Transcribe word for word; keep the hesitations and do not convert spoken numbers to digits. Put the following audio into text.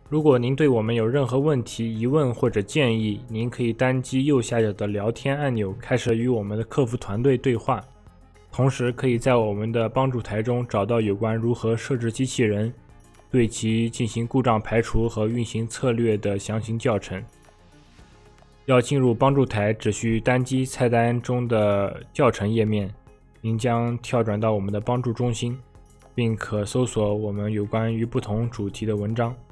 如果您对我们有任何问题、疑问或者建议，您可以单击右下角的聊天按钮，开始与我们的客服团队对话。同时，可以在我们的帮助台中找到有关如何设置机器人、对其进行故障排除和运行策略的详情教程。要进入帮助台，只需单击菜单中的教程页面，您将跳转到我们的帮助中心，并可搜索我们有关于不同主题的文章。